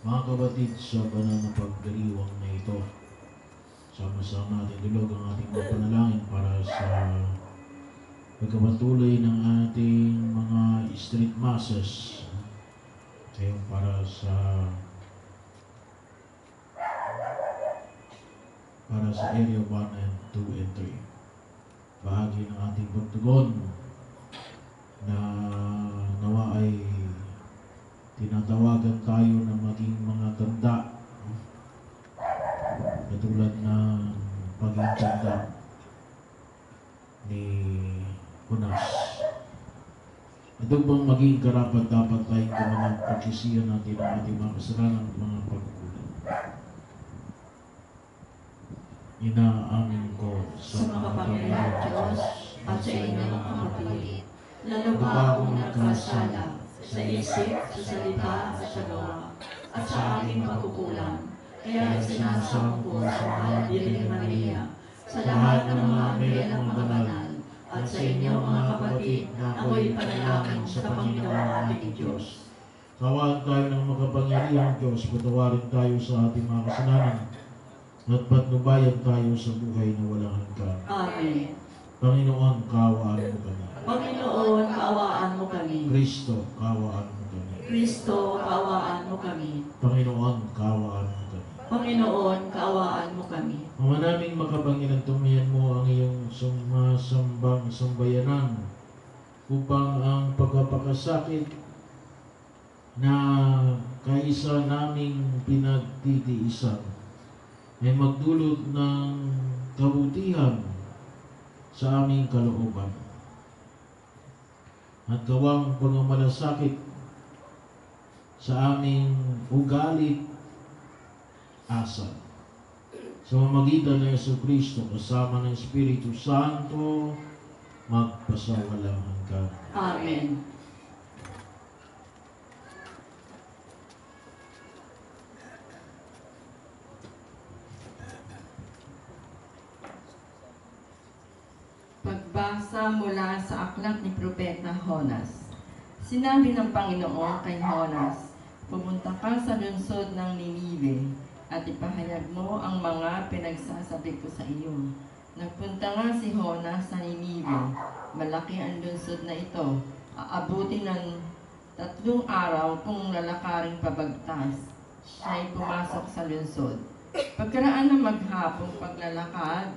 Mga kapatid, sa banal na pagdiriwang na ito, sama-sama natin dulog ang ating mga panalangin para sa pagkapatuloy ng ating mga street masses. Ngayon para sa area 1 and 2 and 3. Bahagi ng ating pagtugon na nawa ay tinatawagan tayo na maging mga tanda katulad ng paging tanda ni Jonas. Ito bang maging karapat dapat tayong mga pagsisiyan natin ang ating mga kasalanan at mga pagkukulang. Inaamin ko sa makapangyarihang Diyos at sa inyong mga kapatid, lalo pa akong nagkasala sa isip, sa salita at sa gawa, at sa aking pagkukulang. Kaya sinasama ko sa mahal Birhen Maria, sa lahat ng mga anghel ng mga banal, at sa inyong mga kapatid na ako'y panalangin sa Panginoong ating Diyos. Kawaan tayo ng makapangyarihang Diyos, patawarin tayo sa ating mga kasalanan, at patnubayan tayo sa buhay na walang hanggan. Amen. Panginoon, kaawaan mo kami. Panginoon, kaawaan mo kami. Kristo, kaawaan mo kami. Kristo, kaawaan mo kami. Panginoon, kaawaan mo kami. Panginoon, kaawaan mo kami. Ama naming makapangyarihan, tumihan mo ang iyong sumasambang sambayanan upang ang pagpapakasakit na kaisa naming pinagtitiisan ay magdulot ng kabutihan sa aming kalooban at gawang pagmamalasakit sa aming ugalit asal. Sa mamagitan ng Jesucristo kasama ng Espiritu Santo, magpasawalang hanggan. Amen. Pagbasa mula sa aklat ni Propeta Jonas. Sinabi ng Panginoon kay Jonas, pumunta ka sa lungsod ng Ninive at ipahayag mo ang mga pinagsasabi ko sa iyo. Nagpunta nga si Jonas sa Ninive. Malaki ang lungsod na ito. Aabutin ng 3 araw kung lalakaring pabagtas. Siya'y pumasok sa lungsod. Pagkaraan ng maghapong paglalakad,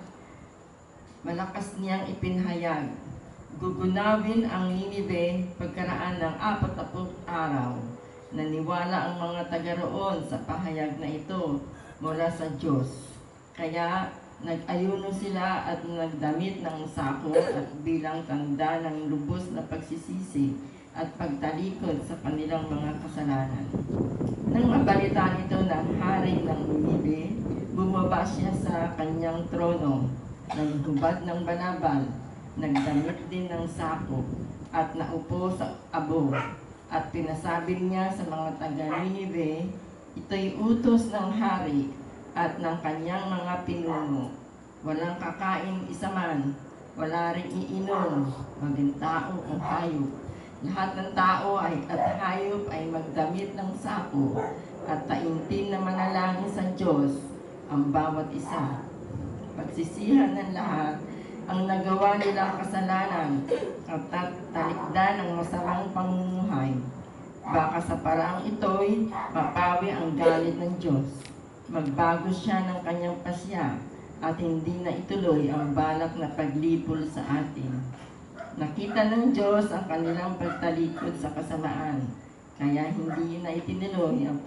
malakas niyang ipinahayag, gugunawin ang Ninive pagkaraan ng 40 araw. Naniwala ang mga taga roon sa pahayag na ito mula sa Diyos. Kaya nag-ayuno sila at nagdamit ng sako at bilang tanda ng lubos na pagsisisi at pagtalikod sa kanilang mga kasalanan. Nang mabalitaan ito ng hari ng Ninive, bumaba siya sa kanyang trono, naghubad ng banabal, nagdamit din ng sako, at naupo sa abo. At pinasabi niya sa mga taga-Ninive, ito'y utos ng hari at ng kanyang mga pinuno. Walang kakain isa man, wala rin iinom, maging tao o hayop. Lahat ng tao at hayop ay magdamit ng sako at taimtim na manalangin sa Diyos ang bawat isa. Pagsisihan ng lahat ang nagawa nilang kasalanan at talikdan ng masamang pamumuhay. Baka sa paraang ito'y mapawi ang galit ng Diyos. Magbago siya ng kanyang pasya at hindi na ituloy ang balak na paglipol sa atin. Nakita ng Diyos ang kanilang pagtalikod sa kasamaan, kaya hindi na itinuloy ang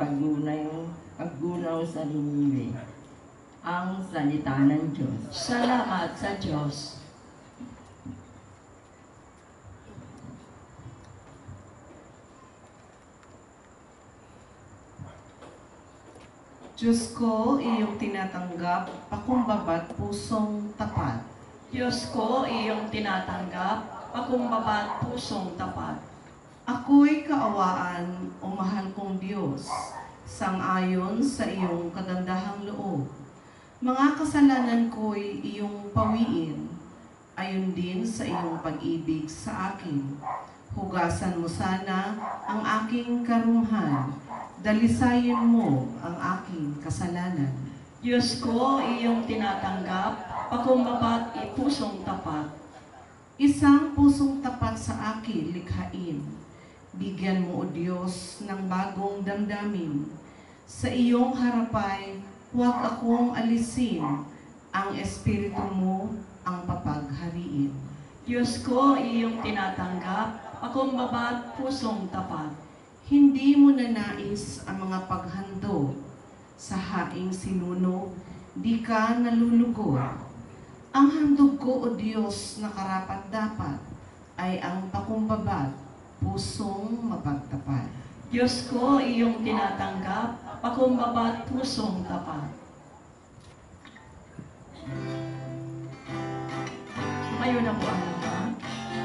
paggunaw sa Ninive. Ang salita ng Diyos. Salamat sa Diyos. Diyos ko, iyong tinatanggap, pakumbaba't pusong tapat. Diyos ko, iyong tinatanggap, pakumbaba't pusong tapat. Ako'y kaawaan, o mahal kong Diyos, sang-ayon sa iyong kagandahang loob. Mga kasalanan ko'y iyong pawiin, ayon din sa iyong pag-ibig sa akin. Hugasan mo sana ang aking karumhan, Dalisayin mo ang aking kasalanan. Diyos ko, iyong tinatanggap, pakumbaba't pusong tapat. Isang pusong tapat sa akin likhain. Bigyan mo, O Diyos, ng bagong damdamin. Sa iyong harapay, huwag akong alisin. Ang Espiritu mo ang papaghariin. Diyos ko, iyong tinatanggap, pakumbaba't pusong tapat. Hindi mo nanais ang mga paghandog. Sa haing sinunog, di ka nalulugod. Ang handog ko, O Diyos, na karapat-dapat, ay ang pakumbabat, pusong mapagtapat. Diyos ko, iyong tinatanggap, pakumbaba't pusong tapat. Sumayo na po ang lahat.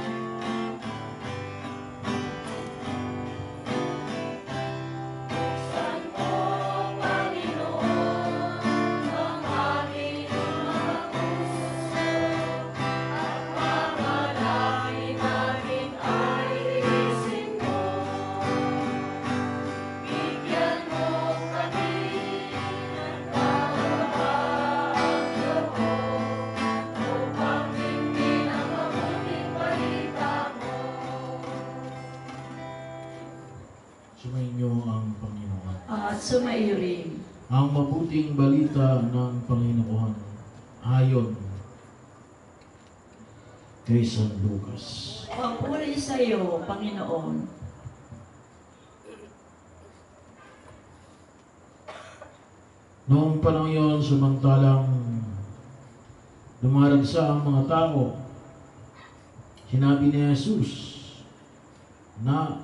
Sumainyo ang Panginoon. At sumaiyo rin. Ang mabuting balita ng Panginoon ayon kay San Lucas. Papuri sa iyo, Panginoon. Noong panahon yon, samantalang dumaragsa ang mga tao, sinabi ni Jesus na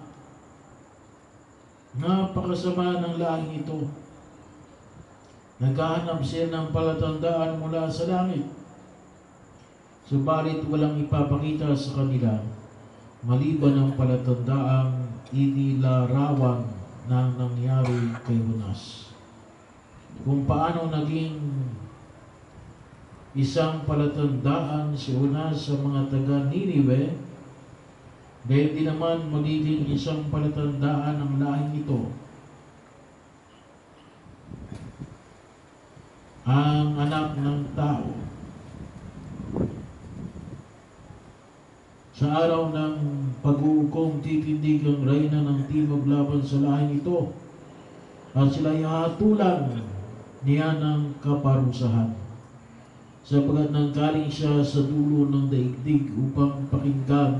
napakasama ng lahing ito. Naghahanap siya ng palatandaan mula sa langit. Subalit walang ipapakita sa kanila maliban ang palatandaang inilarawan ng nangyari kay Jonas. Kung paano naging isang palatandaan si Jonas sa mga taga Ninive, dahil di naman magiging isang palatandaan ng lahing ito. Ang anak ng tao sa araw ng pag-uukom titindig ang reyna ng timog laban sa lahing ito at sila'y hatulan niya ng kaparusahan sapagkat nanggaling siya sa dulo ng daigdig upang pakinggan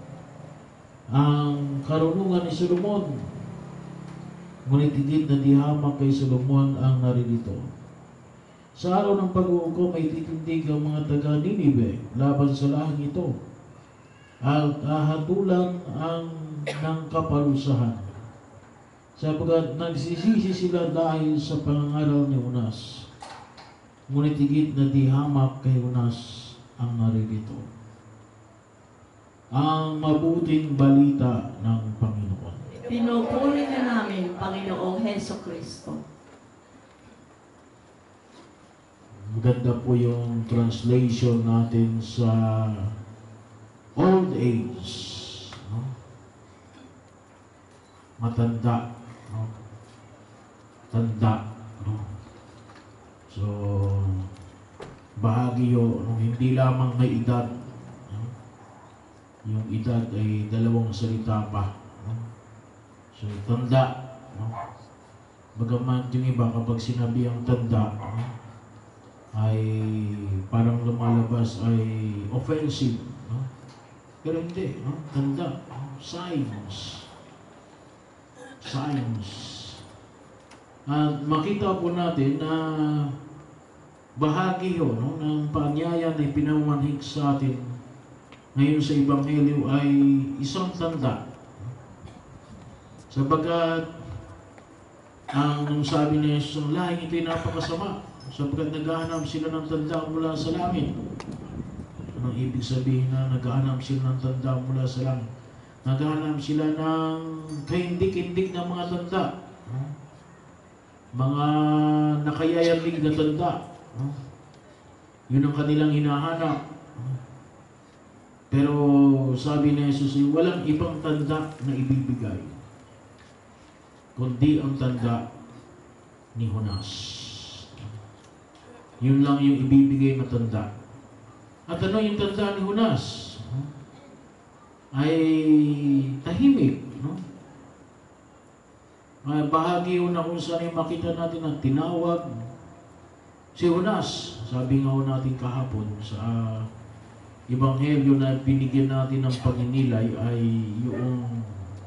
ang karunungan ni Solomon. Ngunit higit na dihamak kay Solomon ang naririto. Sa araw ng pag-uukom ay titindig ang mga taga Ninive laban sa lahing ito at hahatulan ang ng kaparusahan sapagkat nagsisisi sila dahil sa pangangaral ni Jonas. Ngunit higit na dihamak kay Jonas ang naririto. Ang mabuting balita ng Panginoon. Pinupuri ka namin, Panginoong Heso Kristo. Maganda po yung translation natin sa old age. No? Matanda. No? Tanda. No? So, bahagi yun, no? Hindi lamang may edad. No? Yung edad ay dalawang salita pa. No? So, tanda. No? Bagaman yung iba kapag sinabi ang tanda, no? Ay parang lumalabas ay offensive. No? Pero hindi. No? Tanda. No? Science. Science. At makita po natin na bahagi yun, no, ng paanyaya na ipinamanhik sa atin ngayon sa Ebanghelyo ay isang tanda. Sabagat ang sabi ni Jesus, ang lahing ito'y napakasama sapagkat naghahanap sila ng tanda mula sa langit. Anong ibig sabihin na naghahanap sila ng tanda mula sa langit? Naghahanap sila ng kahindik-hindik na mga tanda. Mga nakayayamig na tanda. Yun ang kanilang hinahanap. Pero sabi ni Jesus, walang ibang tanda na ibibigay. kundi ang tanda ni Jonas. Yun lang yung ibibigay na tanda. At ano yung tanda ni Jonas? Ay tahimik. No? Bahagi yun na kung saan ay makita natin na tinawag si Jonas. Sabi nga natin kahapon sa Ebanghelyo na binigyan natin ng pagninilay ay yung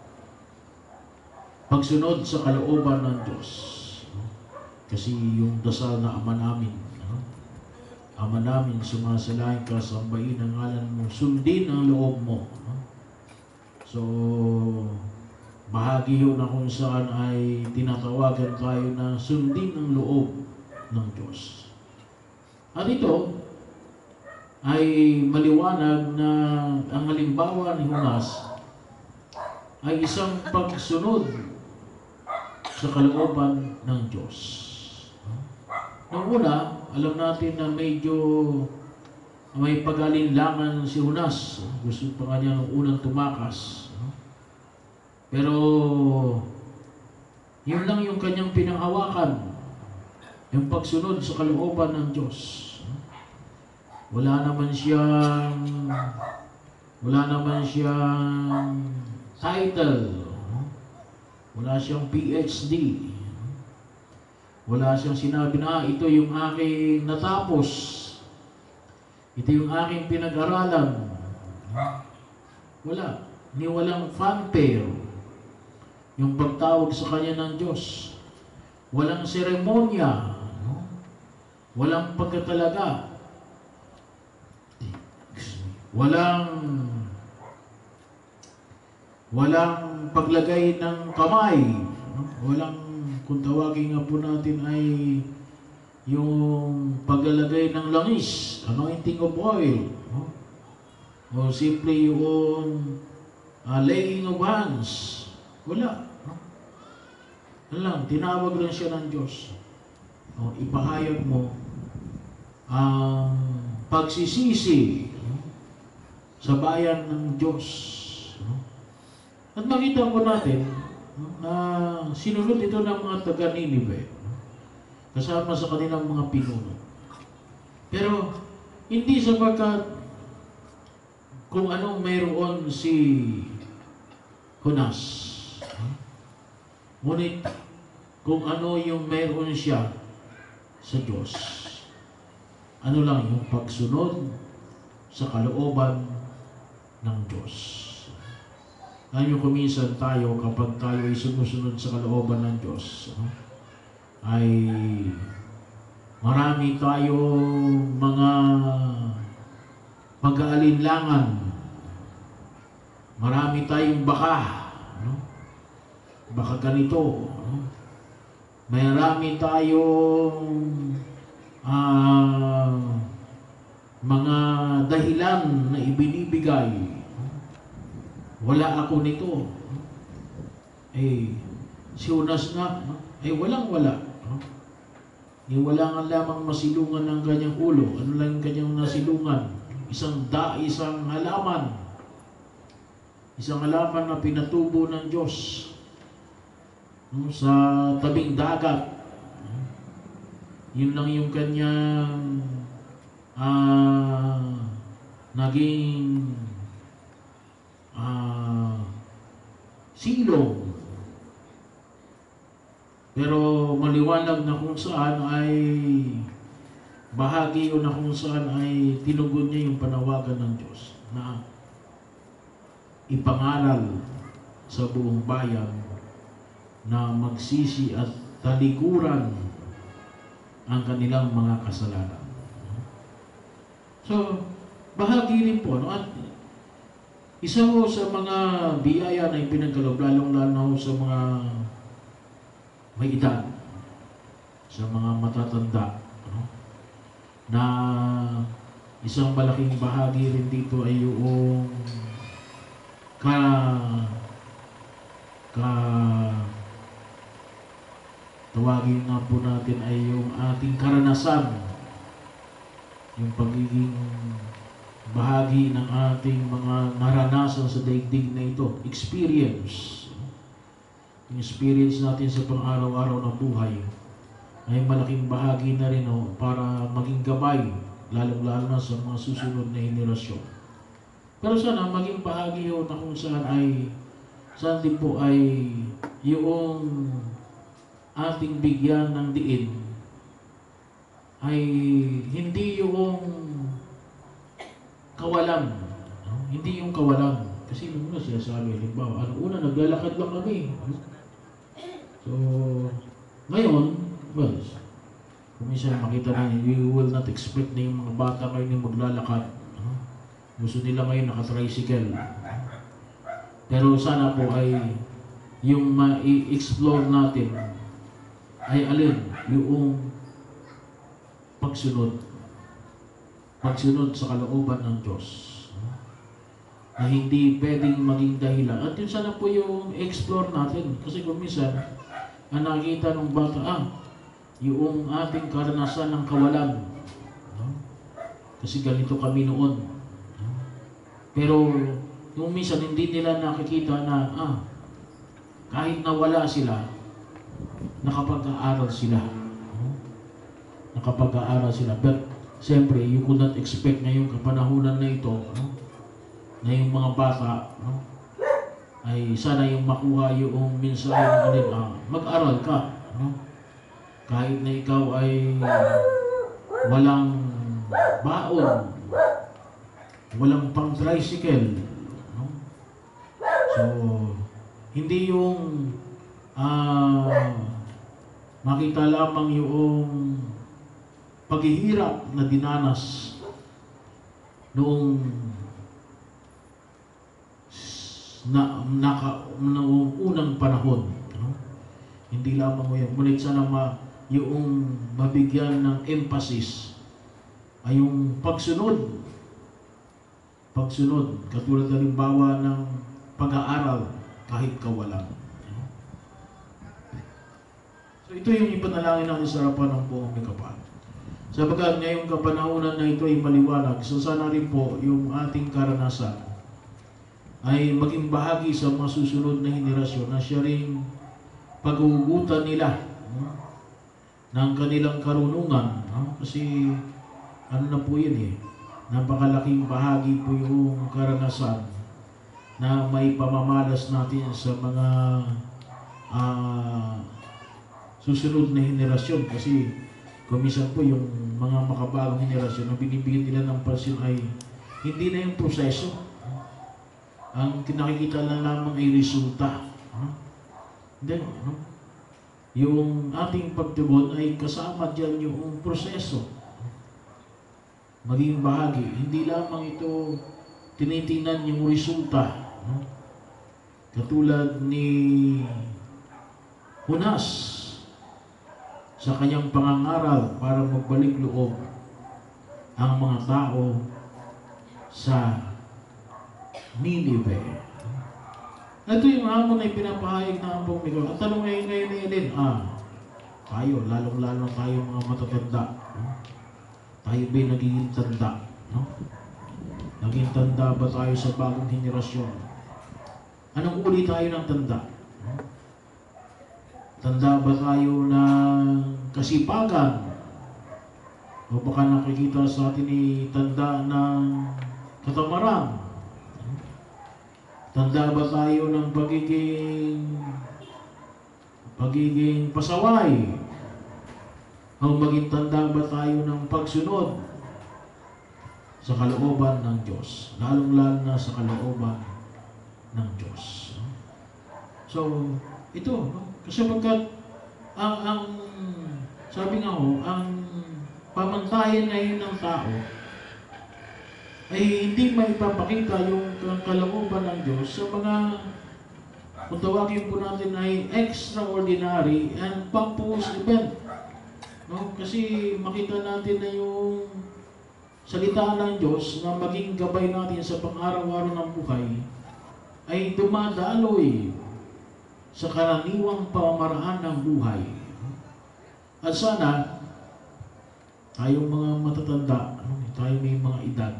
pagsunod sa kalooban ng Diyos. Kasi yung dasal na Ama namin, Ama namin, sumasalain ka, sambahin ang ngalan mo, sundin ang loob mo. So, bahagi yun na kung saan ay tinatawagan tayo na sundin ang loob ng Diyos. At ito ay maliwanag na ang halimbawa ni Jonas ay isang pagsunod sa kalooban ng Diyos. Nung una, alam natin na medyo may pag-alinlangan si Jonas. Gusto pa nga niya nung unang tumakas. Pero yun lang yung kanyang pinanghawakan, yung pagsunod sa kalooban ng Diyos. Wala naman siyang title. Wala siyang PhD. Wala siyang sinabi na ito yung aking natapos. Ito yung aking pinag-aralan. Wala. Walang fanfare. Yung pagtawag sa kanya ng Diyos. Walang seremonya. Walang pagkatalaga. Walang paglagay ng kamay. Walang, kung tawagin nga po natin ay yung paglalagay ng langis, anointing of oil, o simple yung laying of hands. Wala. Ano lang, tinawag lang siya ng Diyos. Ipahayag mo ang pagsisisi sa bayan ng Diyos. At makita po natin na sinunod ito ng mga taga-Ninive kasama sa kanilang mga pinuno. Pero hindi sapagkat kung anong mayroon si Jonas. Ngunit kung ano yung mayroon siya sa Diyos. Ano lang yung pagsunod sa kalooban ng Diyos. Ngayon kuminsan tayo, kapag tayo ay sumusunod sa kalooban ng Diyos, ay marami tayong mga pag-aalinlangan. Marami tayong baka. Baka ganito. Marami tayong mga dahilan na ibinibigay. Wala ako nito. Si Jonas nga, walang-wala. Wala nga lamang masilungan ng kanyang ulo. Ano lang yung kanyang nasilungan? Isang halaman. Isang halaman na pinatubo ng Diyos sa tabing dagat. Yun lang yung kanyang naging silong. Pero maliwanag na kung saan ay bahagi yun na kung saan ay tinugon niya yung panawagan ng Diyos na ipangaral sa buong bayan na magsisi at talikuran ang kanilang mga kasalanan. So, bahagi rin po, no? At isa ho sa mga biyaya na ipinagkaloob, lalong-lalo sa mga may edad, sa mga matatanda, no? Na isang malaking bahagi rin dito ay yung tawagin nga po natin ay yung ating karanasan, yung pagiging bahagi ng ating mga naranasan sa daigdig na ito, experience. yung experience natin sa pang-araw-araw na buhay ay malaking bahagi na rin para maging gabay, lalong-lalo na sa mga susunod na henerasyon. Pero sana maging bahagi na kung saan din po ay yung ating bigyan ng diin ay hindi yung kawalan. Hindi yung kawalan. Kasi nung una sinasabi, halimbawa, una naglalakad lang kami. So, ngayon, well, kung minsan makita natin, you will not expect na yung mga bata ngayon yung maglalakad. Gusto nila ngayon naka-tricycle. Pero sana po ay yung ma-explore natin ay alin, yung pagsunod sa kalooban ng Diyos. Na hindi pwedeng maging dahilan. At yun sana po yung explore natin. Kasi kung minsan, ang nakita ng bata, yung ating karanasan ng kawalan. Kasi ganito kami noon. Pero yung minsan hindi nila nakikita na kahit nawala sila, nakapag-aaral sila. Nakapag-aaral sila. But siyempre, you could not expect ngayong kapanahunan na ito, na yung mga bata ay sana yung makuha yung mensahe ng alin, mag-aral ka. Kahit na ikaw ay walang baon, walang pang tricycle. So, hindi yung makita lamang yung paghihirap na dinanas noong noong unang panahon. Hindi lamang mo yan. Ngunit sana yung mabigyan ng emphasis ay yung pagsunod. Katulad halimbawa ng pag-aaral kahit kawalan. So ito yung ipanalangin natin sa harapan ng buong may kapal. Sapagkat ngayong kapanahunan na ito ay maliwanag, so sana rin po yung ating karanasan ay maging bahagi sa mga susunod na henerasyon na siya rin paghugutan nila ng kanilang karunungan. Kasi ano na po yun napakalaking bahagi po yung karanasan na may pamamalas natin sa mga susunod na henerasyon. Kasi kumisan po yung mga makabagong henerasyon na binibigyan nila ng pansin ay hindi na yung proseso. Ang nakikita lang lamang ay resulta. Hindi, yung ating pagtugon ay kasama dyan yung proseso. Maging bahagi. Hindi lamang ito tinitingnan yung resulta. Katulad ni Jonas sa kanyang pangangaral para magbalik loob ang mga tao sa Ninive. Ito yung hamon ay pinapahayag na ang buong Miguel. Ang tanong ngayon din, tayo, lalong-lalo tayo mga matatanda. Tayo ba'y nagiging tanda? Naging tanda ba tayo sa bagong henerasyon? Anong uri tayo ng tanda? Tanda ba tayo ng kasipagan? O baka nakikita sa atin tanda ng katamaran? Tanda ba tayo ng pagiging pasaway? O maging tanda ba tayo ng pagsunod sa kalooban ng Diyos? Lalong-lalo na sa kalooban ng Diyos. So, ito, kasi pagkat ang sabi nga ang pamantayan na yun ng tao ay hindi maipapakita yung kalooban ng Diyos sa mga, kung tawagin po natin ay extraordinary and pompous event. Kasi makita natin na yung salita ng Diyos na maging gabay natin sa pang-araw-araw ng buhay ay dumadaloy sa karaniwang pamamaraan ng buhay. At sana, tayong mga matatanda, tayo may mga edad,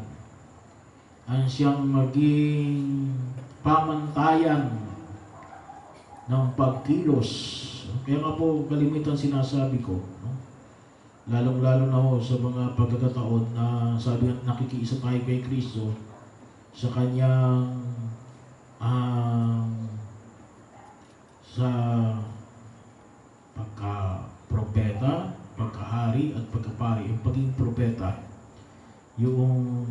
ang siyang maging pamantayan ng pagkilos. Kaya nga po kalimitan sinasabi ko, no? Lalong-lalo na ho sa mga pagkakataon na sabi nga nakikiisa tayo kay Kristo sa kanyang sa pagka-propeta, pagkahari at pagkapari. Yung pagiging propeta, yung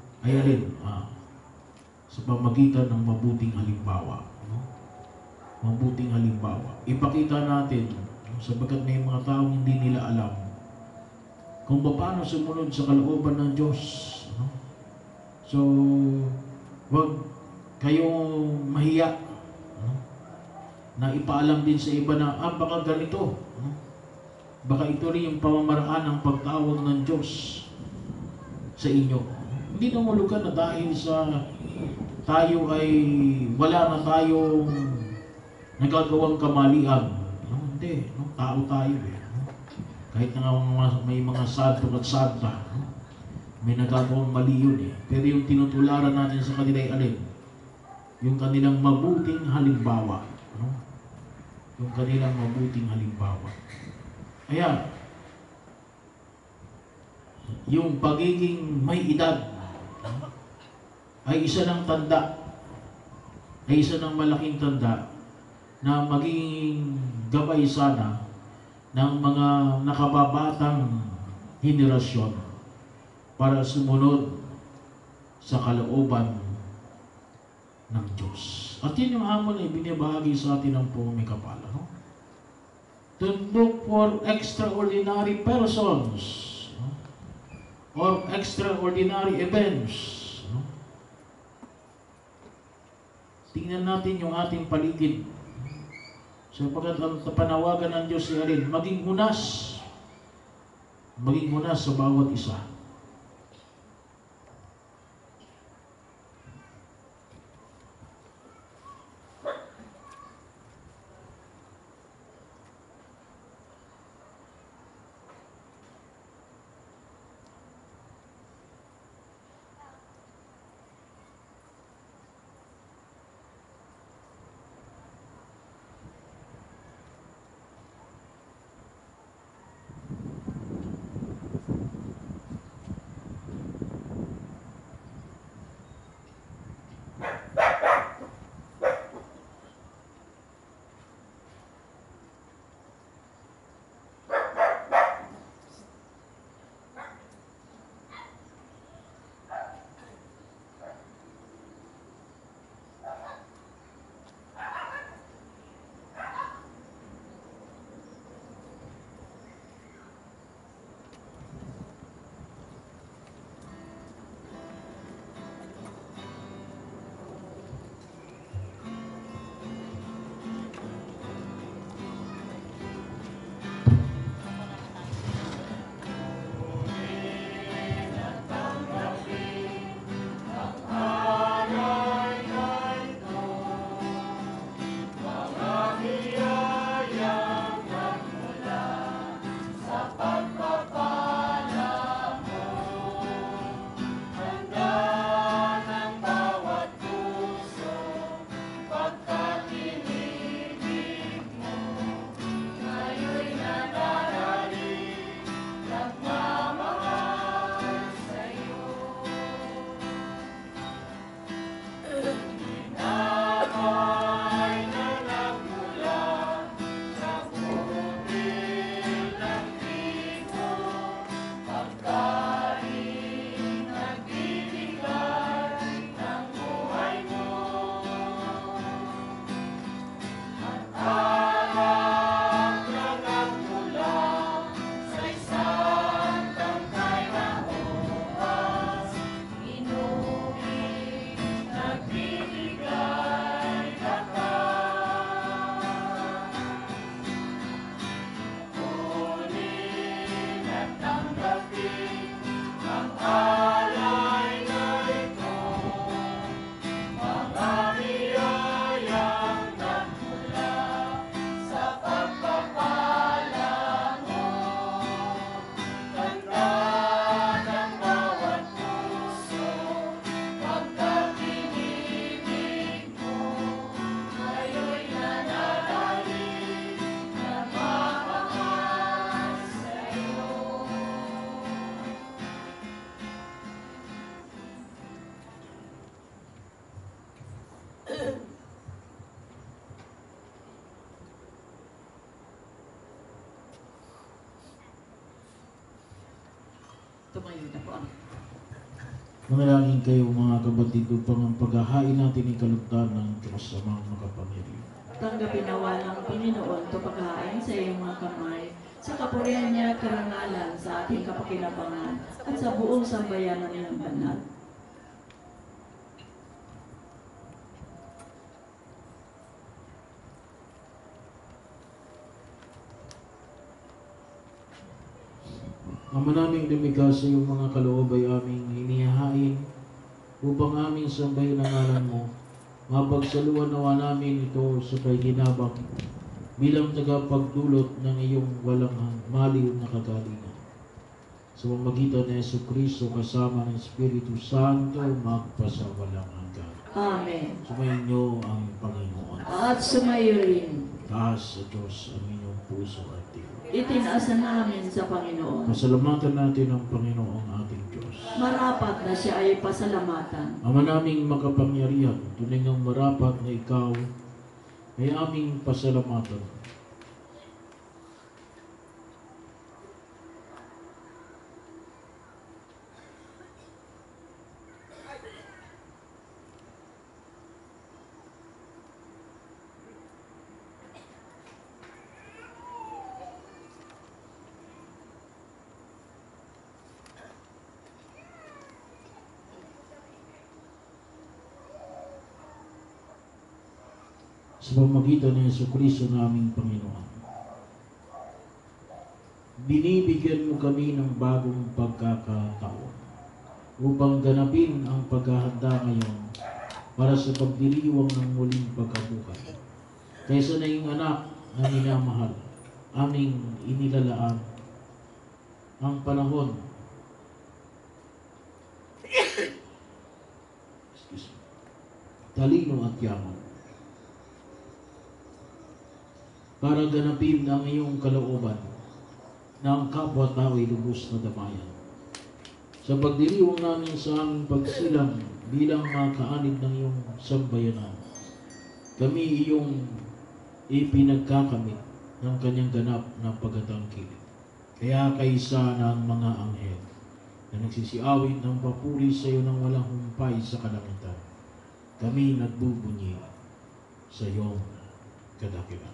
sa pamagitan ng mabuting halimbawa. No? Mabuting halimbawa. Ipakita natin, sapagkat may mga taong hindi nila alam kung paano sumunod sa kalooban ng Diyos. No? So, wag kayong mahiya, no? Na ipaalam din sa iba na, baka ganito. No? Baka ito rin yung pamamaraan ng pagtawag ng Diyos sa inyo. Hindi na mulugan na dahil sa tayo ay wala na tayong nagagawang kamalian. No? Hindi. No? Tao tayo eh. No? Kahit na may mga santo at santa, no? May nagagawang mali yun eh. Pero yung tinutularan natin sa kanila ay alin? Yung kanilang mabuting halimbawa. No? Yung kanilang mabuting halimbawa. Kaya, yung pagiging may edad ay isa ng tanda, ay isa ng malaking tanda na maging gabay sana ng mga nakababatang henerasyon para sumunod sa kalooban ng Diyos. At yun yung hamon na ibinibahagi sa atin ng Pumay Kapala. No? To look for extraordinary persons, no? Or extraordinary events. No? Tingnan natin yung ating paligid. Sapagkat ang panawagan ng Diyos ay alin, maging hunas. Maging hunas sa bawat isa. Tumayo na po. Manalangin kayo mga kapatid upang ang paghahain natin ay kalugdan ng Diyos sa mga makapangyarihan. Tanggapin nawa ng Panginoon ito paghahain sa iyong mga kamay, sa kapurihan niya at karangalan sa ating kapakinabangan at sa buong sambayanan ng banal. Ama naming lumikha sa iyong mga kaloob ay aming hinihain upang aming sambahin ang ngalan mo. Mapagsaluhan nawa namin ito sa paginabang bilang tagapagdulot ng iyong walang maliw na kagalingan. Sa pamamagitan ni Jesucristo kasama ng Espiritu Santo magpasawalang hanggan. Amen. Sumayin ang Panginoon. At sumayo rin. Taas sa Diyos ang inyong puso at tiyo. Itinaasa namin sa Panginoon. Pasalamatan natin ang Panginoong ating Diyos. Marapat na siya ay pasalamatan. Ama naming makapangyarihan, tunay ng marapat na ikaw ay aming pasalamatan. Sa pamamagitan ni Jesucristo naming Panginoon. Binibigyan mo kami ng bagong pagkakataon upang ganapin ang paghahanda ngayon para sa pagdiriwang ng muling pagkabuhay. Kaysa na yung anak na minamahal, aming inilalaan ang panahon talino at yaman para ganapin ang iyong kalooban na ang kapwa-tao ay lubos na damayan. Sa pagdiriwang namin sa aming pagsilang bilang mga kaanib ng iyong sambayanan, kami iyong ipinagkakamit ng kanyang ganap na pagtatangkilik. Kaya kaisa ng mga anghel na nagsisiawit ng papuri sa iyo ng walang humpay sa kalangitan, kami nagbubunyi sa iyong kadakilaan.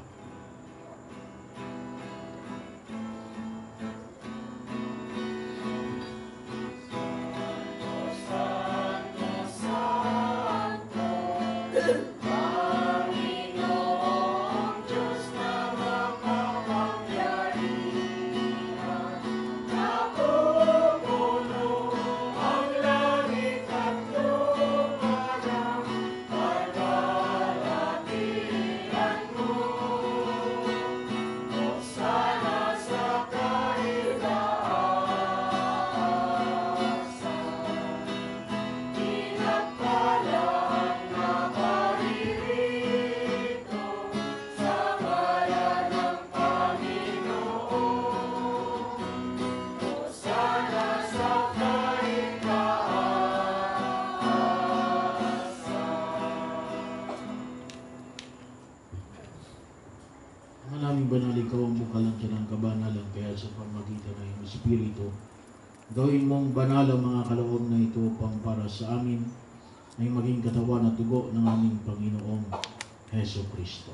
Manaming banal, ikaw ang bukalan siya ng kabanalan, kaya sa pamagitan ng iyong Espiritu, gawin mong banal ang mga kaloob na ito upang para sa amin ay maging katawan at dugo ng aming Panginoong Heso Kristo.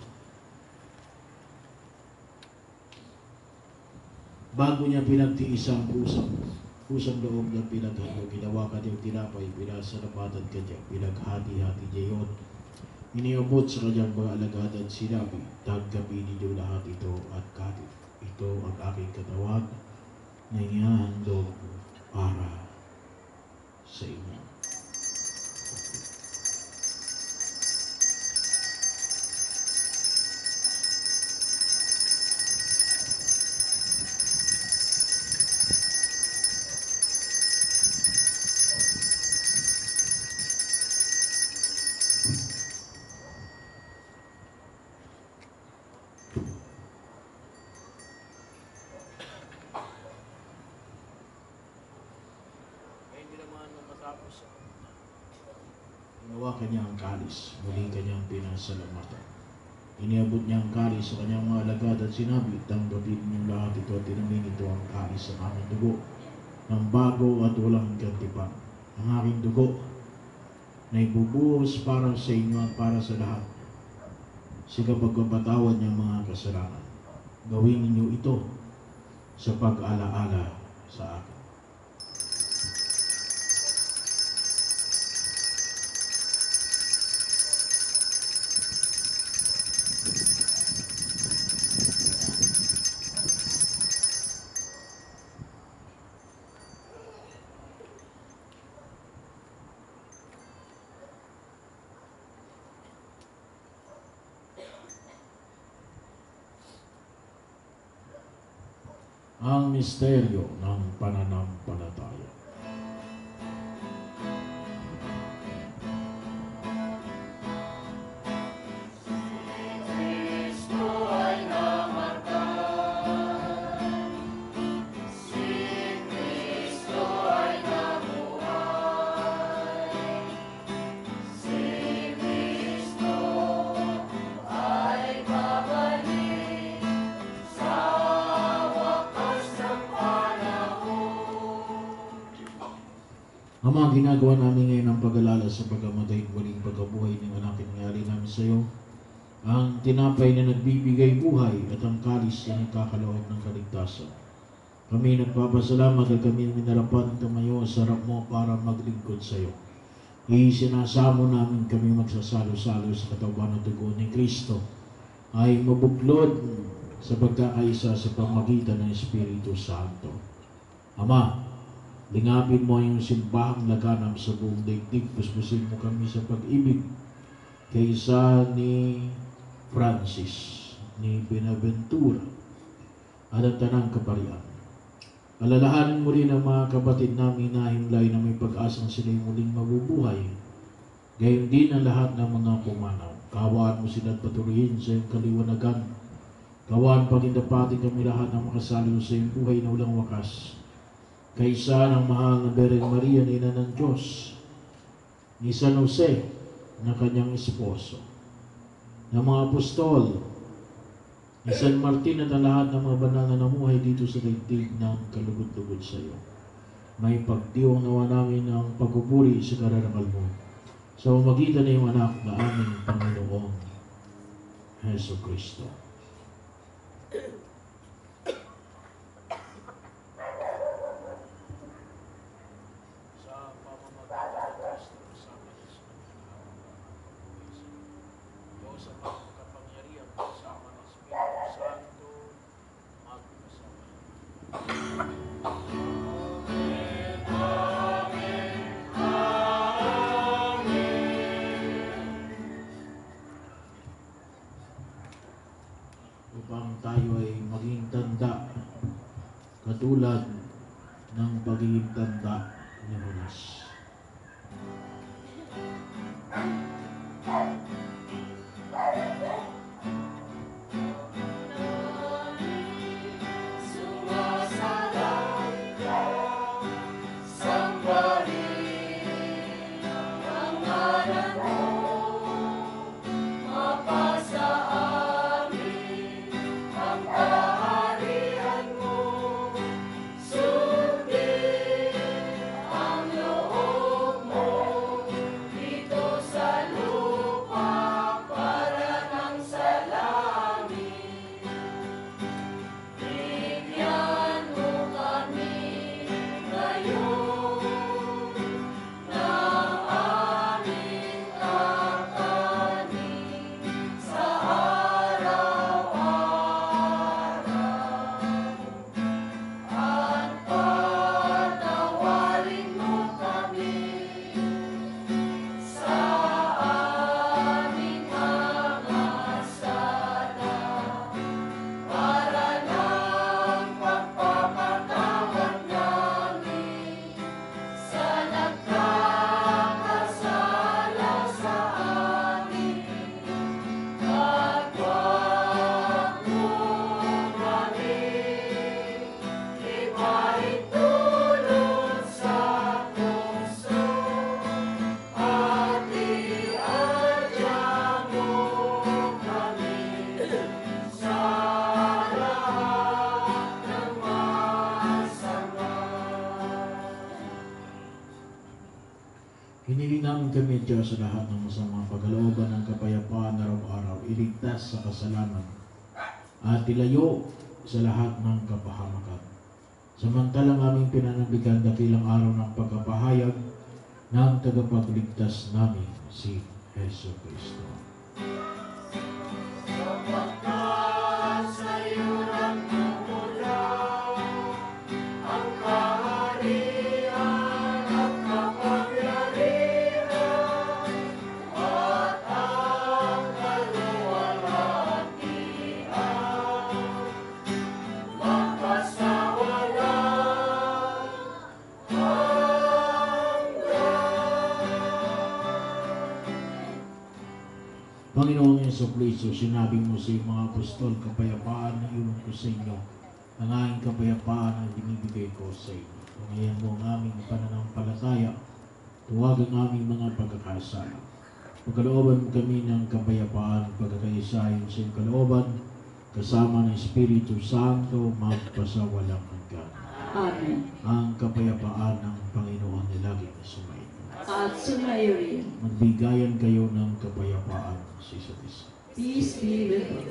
Bago niya pinagtiis ang kusang loob na pinaghalo, ginawa ka niyang tinapay, pinasalamatan ka niya, pinaghati-hati niya yun. Iniabot sa kanyang mga alagad at sinabi, tanggapin ninyo lahat ito at kahit ito ang aking katawan na inihahandog para sa inyo. Ginawa kanya ang kalis, muli kanyang pinasalamatan. Iniabot niya ang kalis sa kanyang mga alagad at sinabi, tanggapin niyong lahat ito at tinamin ito ang kalis sa aming dugo ang bago at walang gantipan. Ang aking dugo na ibubuhos para sa inyo at para sa lahat sa kapagpapatawad ng mga kasalanan. Gawin ninyo ito sa pag-alaala sa akin. Ang misteryo ng pananampalataya. Ang mga ginagawa namin ngayon ang pag-alala sa pagkamatay at muling pagkabuhay ng anak nangyari namin sa iyo, ang tinapay na nagbibigay buhay at ang kalis na nagkakaloob ng kaligtasan. Kami nagpapasalamat at kami minarapan tumayo sa harap mo para maglingkod sa iyo. Isinasamo namin kami magsasalo-salo sa katawan at dugo ni Kristo ay mabuklod sa pagkakaisa sa pamagitan ng Espiritu Santo. Ama, lingapin mo yung simbahang laganap sa buong daigdig. Puspusin mo kami sa pag-ibig kaysa ni Francis, ni Benaventura, at ang tanang kaparian. Alalahanin mo rin ang mga kapatid namin na himlay na may pag-asang sila'y muling mabubuhay. Gayon din ang lahat ng mga pumanaw. Kawaan mo sila at patuloyin sa iyong kaliwanagan. Kawaan pagindapati kami lahat na makasalo sa iyong buhay na walang wakas. Kaysa ng mahal na Bereng Maria na ina ng Diyos, ni San Jose na kanyang esposo, ng mga apostol, ni San Martin at ang lahat ng mga banal na namuhay dito sa daigdig ng kalugod-lugod sa iyo. May pagdiwang nawa namin ang pagpupuri sa kararangal mo sa pamamagitan ng iyong anak na aming Panginoong Heso Kristo. Upang tayo ay maging tanda katulad ng pagiging tanda ni Jonas. Ang loob mo dito sa Hiniling namin kami, Diyos, sa lahat ng masamang pagkalooban ng kapayapaan araw-araw, iligtas sa kasalanan, at ilayo sa lahat ng kapahamakan. Samantalang aming pinanabigan dakilang araw ng pagkapahayag ng tagapagligtas namin, si Heso Kristo. Panginoong Jesucristo, sinabi mo sa iyong mga apostol, kapayapaan na iwan ko sa inyo, ang aking kapayapaan ang binibigay ko sa inyo. Tungayan mo ang aming pananampalataya, tuwag ang aming mga pagkakasala. Pagkalooban kami ng kapayapaan, pagkakaisahin sa iyong kalooban, kasama ng Espiritu Santo, magpasawalang hanggan. Amen. Ang kapayapaan ng Panginoon ay laging sumainyo. At sumayo rin. Magbigayan kayo ng kapayapaan sa isa't isa. Peace be with you.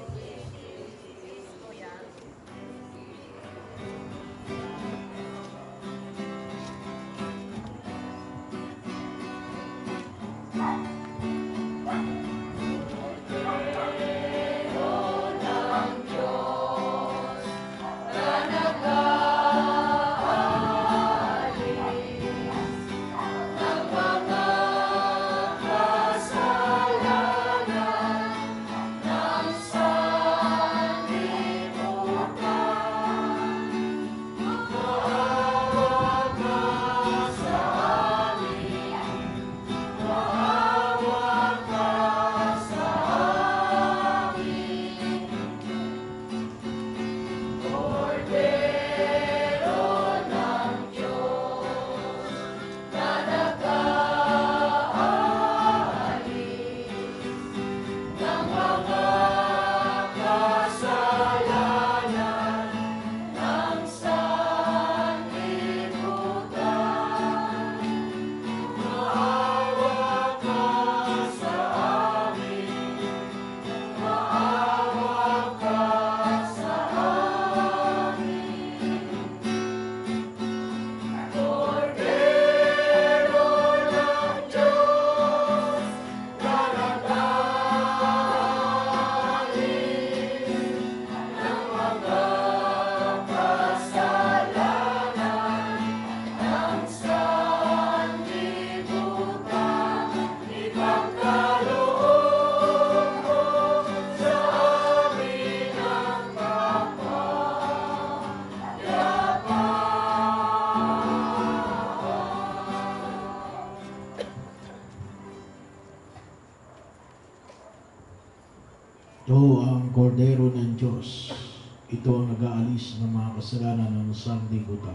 Ito ang kordero ng Diyos. Ito ang nag-aalis ng mga kasalanan ng sanglibutan.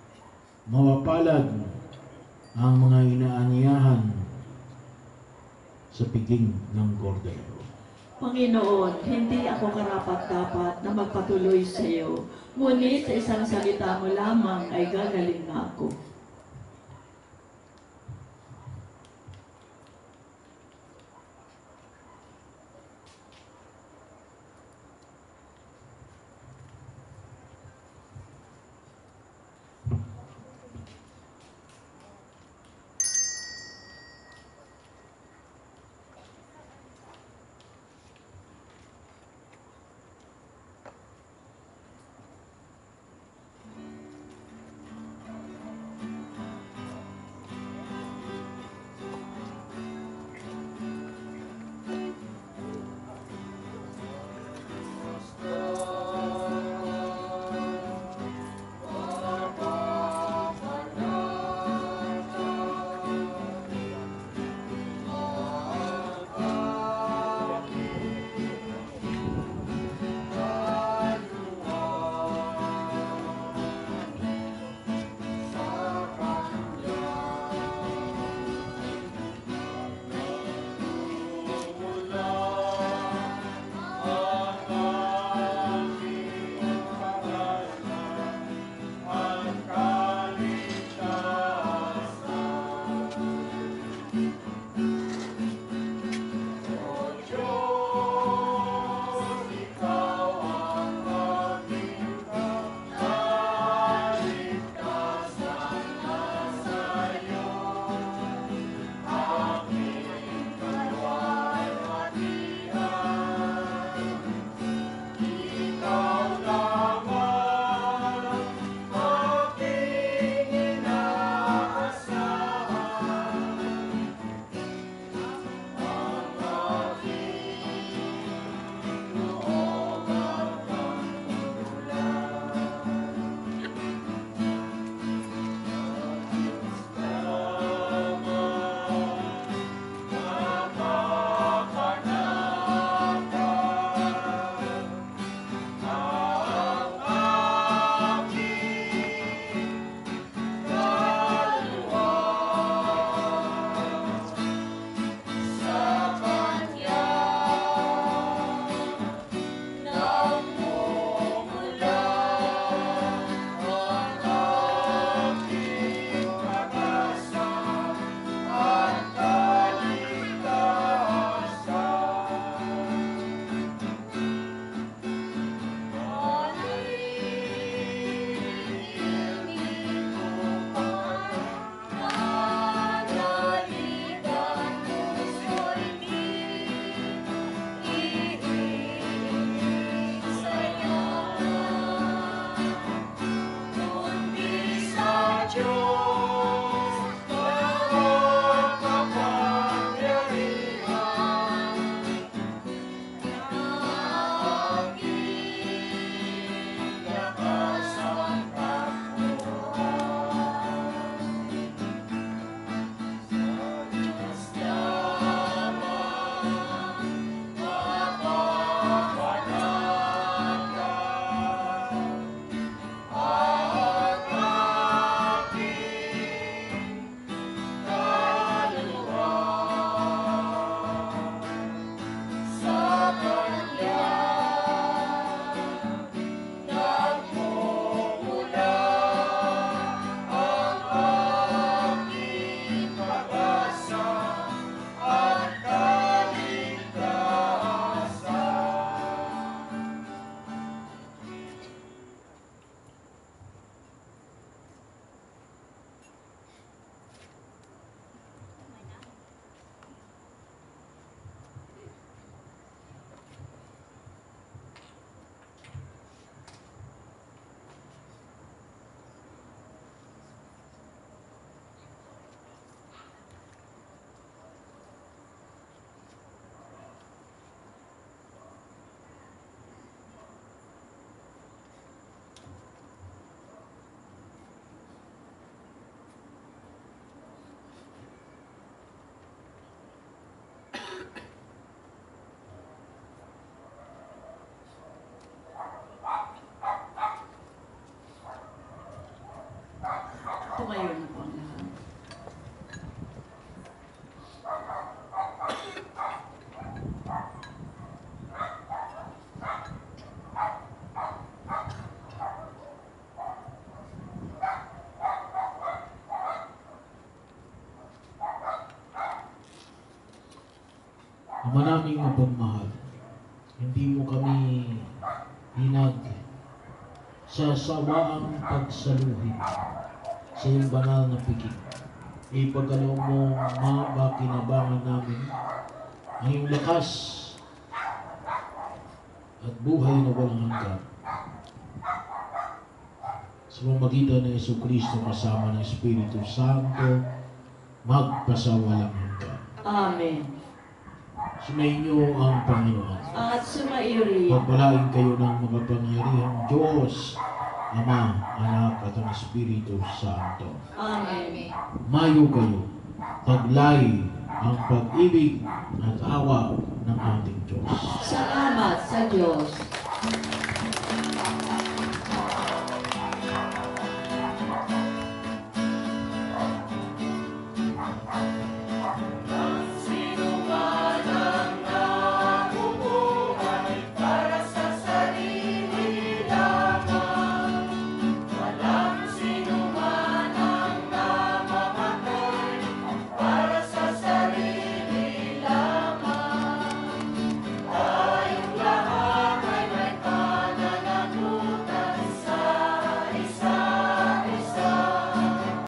Mapapalad ang mga inaanyahan sa piging ng kordero. Panginoon, hindi ako karapat-dapat na magpatuloy sa iyo. Ngunit sa isang salita mo lamang ay gagaling na ako. Ama naming mapagmahal, hindi mo kami sasawaang pagsaluhin sa iyong banal na pikit. Ipagkaloob mo mapakinabangan namin ang iyong lakas at buhay na walang hanggan. Sa pamamagitan ng Jesucristo kasama ng Espiritu Santo, magpasawalang hanggan. Amen. Sumainyo ang Panginoon. At sumairin. Pagpalain kayo ng makapangyarihang Diyos, Ama, Anak at ang Espiritu Santo. Amen. Mayo kayo, taglay ang pag-ibig at awa ng ating Diyos. Salamat sa Diyos.